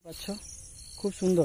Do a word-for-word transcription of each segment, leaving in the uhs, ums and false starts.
পাচ্ছ খুব সুন্দর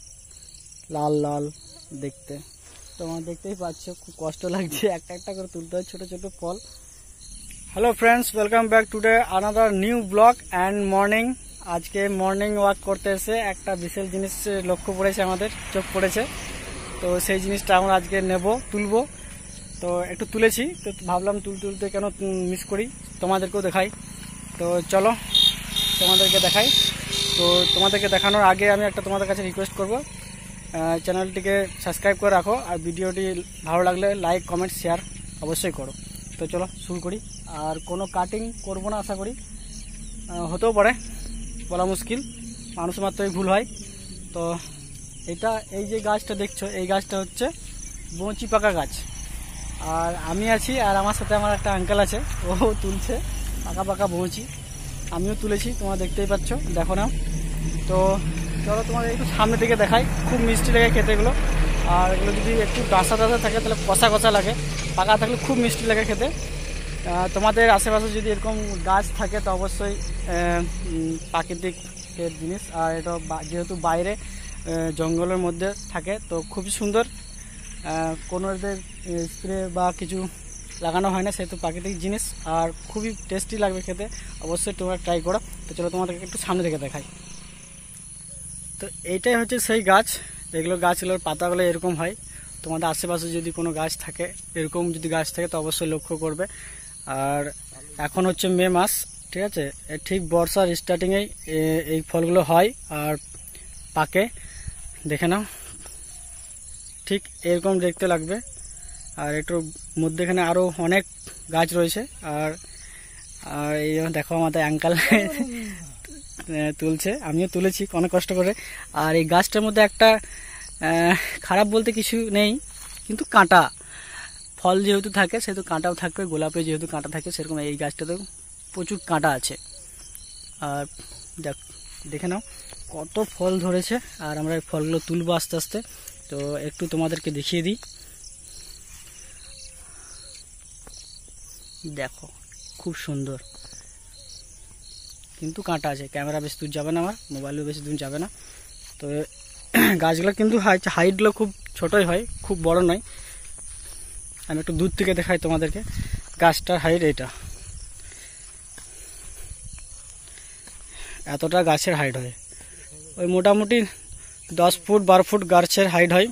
লাল লাল দেখতে। তোমরা দেখতেই পাচ্ছ খুব কষ্ট লাগছে, একটা একটা করে তুলতে হয় ছোট ছোট ফল। Hello friends, welcome back today another new blog and morning. আজকে মর্নিং ওয়াক করতে এসে একটা বিশেষ জিনিস লক্ষ্য পড়েছে, আমাদের চোখ পড়েছে। তো সেই জিনিসটা আমরা আজকে নেব, তুলবো। তো একটু তুলেছি, তো ভাবলাম তুল তুলতে কেন মিস করি, তোমাদেরকেও দেখাই। তো চলো তোমাদেরকে দেখাই। তো তোমাদেরকে দেখানোর আগে আমি একটা তোমাদের কাছে রিকোয়েস্ট করব, চ্যানেলটিকে সাবস্ক্রাইব করে রাখো, আর ভিডিওটি ভালো লাগলে লাইক কমেন্ট শেয়ার অবশ্যই করো। তো চলো শুরু করি। আর কোনো কাটিং করব না আশা করি, হতেও পারে, বলা মুশকিল, মানুষ মাত্রই ভুল হয়। তো এটা এই যে গাছটা দেখছো, এই গাছটা হচ্ছে বঁচি পাকা গাছ। আর আমি আছি, আর আমার সাথে আমার একটা আঙ্কেল আছে, ও তুলছে পাকা পাকা বঁচি। আমিও তুলেছি, তোমরা দেখতেই পাচ্ছ, দেখো না। তো চলো তোমাদের একটু সামনে থেকে দেখাই। খুব মিষ্টি লাগে খেতে এগুলো, আর এগুলো যদি একটু ডাসা ডাসা থাকে তাহলে কষা কষা লাগে, পাকা থাকলে খুব মিষ্টি লাগে খেতে। তোমাদের আশেপাশে যদি এরকম গাছ থাকে তো অবশ্যই প্রাকৃতিক জিনিস, আর এটা যেহেতু বাইরে জঙ্গলের মধ্যে থাকে তো খুবই সুন্দর। কোনো এদের স্প্রে বা কিছু লাগানো হয় না, সেহেতু প্রাকৃতিক জিনিস আর খুবই টেস্টি লাগবে খেতে। অবশ্যই তোমরা ট্রাই করো। তো চলো তোমাদেরকে একটু সামনে থেকে দেখাই। তো এইটাই হচ্ছে সেই গাছ, এগুলো গাছগুলোর পাতাগুলো এরকম হয়। তোমাদের আশেপাশে যদি কোনো গাছ থাকে, এরকম যদি গাছ থাকে তো অবশ্যই লক্ষ্য করবে। আর এখন হচ্ছে মে মাস, ঠিক আছে, ঠিক বর্ষার স্টার্টিংয়েই এই ফলগুলো হয় আর পাকে। দেখে নাও, ঠিক এরকম দেখতে লাগবে। আর এটার মধ্যেখানে আরও অনেক গাছ রয়েছে। আর আর এই দেখো আমাদের আঙ্কাল তুলছে, আমিও তুলেছি অনেক কষ্ট করে। আর এই গাছটার মধ্যে একটা খারাপ বলতে কিছু নেই, কিন্তু কাঁটা, ফল যেহেতু থাকে সেহেতু কাঁটাও থাকবে। গোলাপে যেহেতু কাঁটা থাকে, সেরকম এই গাছটাতেও প্রচুর কাঁটা আছে। আর দেখ দেখে নাও কত ফল ধরেছে। আর আমরা এই ফলগুলো তুলবো আস্তে আস্তে। তো একটু তোমাদেরকে দেখিয়ে দিই, দেখো খুব সুন্দর, কিন্তু কাঁটা আছে। ক্যামেরা বেশি দূর যাবে না, আমার মোবাইলও বেশি দূর যাবে না। তো গাছগুলো কিন্তু হাইটগুলো খুব ছোটই হয়, খুব বড় নয়। আমি একটু দূর থেকে দেখাই তোমাদেরকে। গাছটার হাইট এটা, এতটা গাছের হাইট হয়। ওই মোটামুটি দশ ফুট বারো ফুট গাছের হাইট হয়।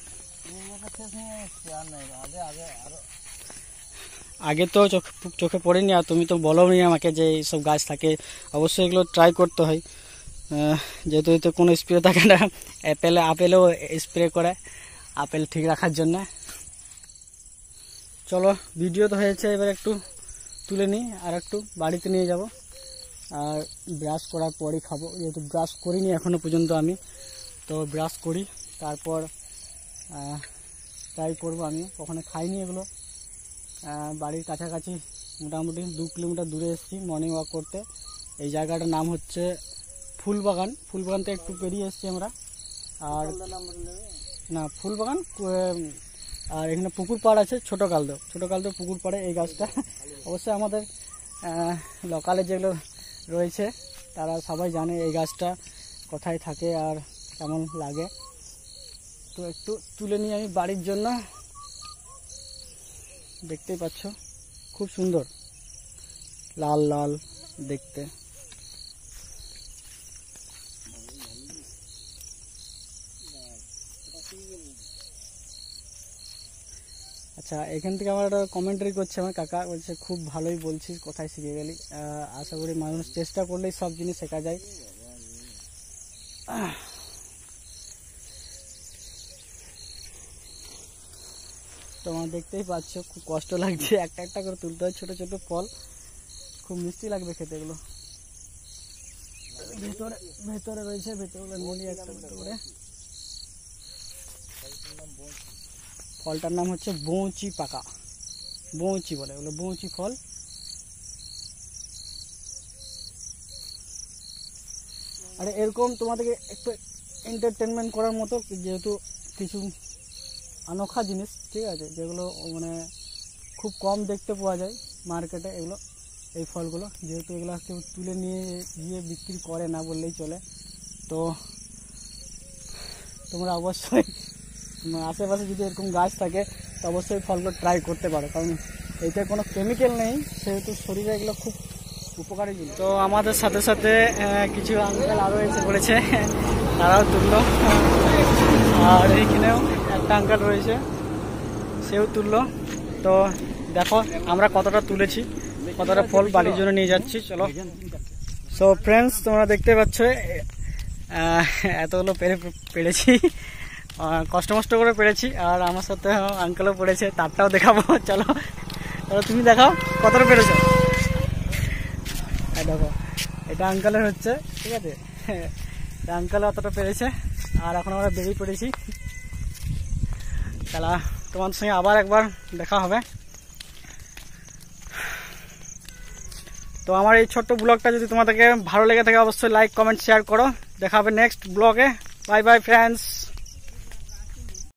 আগে তো চোখে চোখে পড়েনি, আর তুমি তো বলোনি আমাকে যে এইসব গাছ থাকে। অবশ্যই এগুলো ট্রাই করতে হয়, যেহেতু এতে কোনো স্প্রে থাকে না। অ্যাপেলে আপেলেও স্প্রে করে আপেল ঠিক রাখার জন্য। চলো ভিডিও তো হয়েছে, এবার একটু তুলে নিই আর একটু বাড়িতে নিয়ে যাব। আর ব্রাশ করার পরই খাবো, যেহেতু ব্রাশ করিনি এখনো পর্যন্ত আমি। তো ব্রাশ করি, তারপর ট্রাই করবো। আমি কখনো খাইনি এগুলো। বাড়ির কাছাকাছি মোটামুটি দু কিলোমিটার দূরে এসেছি মর্নিং ওয়াক করতে। এই জায়গাটার নাম হচ্ছে ফুলবাগান। ফুলবাগান থেকে একটু পেরিয়ে এসেছি আমরা। আর না ফুলবাগান, আর এখানে পুকুর পাড় আছে, ছোটো কালদো, ছোটো কালদো পুকুর পাড়ে এই গাছটা। অবশ্যই আমাদের লোকালে যেগুলো রয়েছে তারা সবাই জানে এই গাছটা কোথায় থাকে আর কেমন লাগে। তো একটু তুলে নিই আমি বাড়ির জন্য। দেখতেই পাচ্ছ খুব সুন্দর লাল লাল দেখতে। আচ্ছা, এখান থেকে আমার একটা কমেন্টারি করছে আমার কাকা, বলছে খুব ভালোই বলছিস, কোথায় শিখে গেলি। আশা করি মানুষ চেষ্টা করলেই সব জিনিস শেখা যায়। তোমরা দেখতেই পাচ্ছ খুব কষ্ট লাগছে, একটা একটা করে তুলতে হয় ছোট ছোট ফল, খুব মিষ্টি লাগবে খেতে এগুলো। ভেতরে ভেতরে রয়েছে, ভেতরে মলি একটা করে। ফলটার নাম হচ্ছে বঁচি পাকা, বঁচি বলে, ওগুলো বঁচি ফল। আর এরকম তোমাদেরকে একটু এন্টারটেনমেন্ট করার মতো, যেহেতু কিছু অনোখা জিনিস, ঠিক আছে, যেগুলো মানে খুব কম দেখতে পাওয়া যায় মার্কেটে এগুলো, এই ফলগুলো। যেহেতু এগুলো কেউ তুলে নিয়ে গিয়ে বিক্রি করে না বললেই চলে, তো তোমরা অবশ্যই আশেপাশে যদি এরকম গাছ থাকে তো অবশ্যই ফলগুলো ট্রাই করতে পারো, কারণ এতে কোনো কেমিক্যাল নেই, সেহেতু শরীরে এগুলো খুব উপকারী জিনিস। তো আমাদের সাথে সাথে কিছু আঙ্কেল আরও এসে পড়েছে, তারাও তুললো। আর এইখানেও একটা আঙ্কেল রয়েছে, সেও তুললো। তো দেখো আমরা কতটা তুলেছি, কতটা ফল বাড়ির জন্য নিয়ে যাচ্ছি। চলো। সো ফ্রেন্ডস, তোমরা দেখতে পাচ্ছ এতগুলো পেরে পেরেছি, কষ্ট মষ্ট করে পেরেছি। আর আমার সাথে আঙ্কেলও পড়েছে, তারটাও দেখাবো। চলো তাহলে তুমি দেখাও কতটা পেরেছো। দেখো এটা আঙ্কেলের হচ্ছে, ঠিক আছে, আঙ্কেল অতটা পেরেছে। আর এখন আমরা বেরিয়ে পড়েছি। তাহলে তোমার সঙ্গে আবার একবার দেখা হবে। তো আমার এই ছোট্ট ব্লগটা যদি তোমাদেরকে ভালো লেগে থাকে অবশ্যই লাইক কমেন্ট শেয়ার করো। দেখা হবে নেক্সট ব্লগে। Bye bye friends.